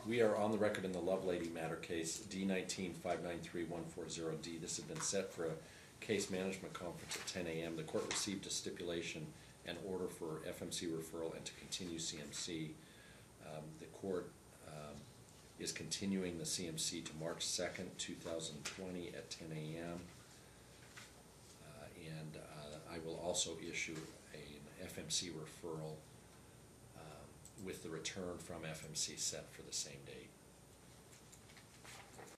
We are on the record in the Lovelady matter case, D19-593140D. This had been set for a case management conference at 10 a.m. The court received a stipulation and order for FMC referral and to continue CMC. The court is continuing the CMC to March 2nd, 2020 at 10 a.m. And I will also issue an FMC referral with the return from FMC set for the same date.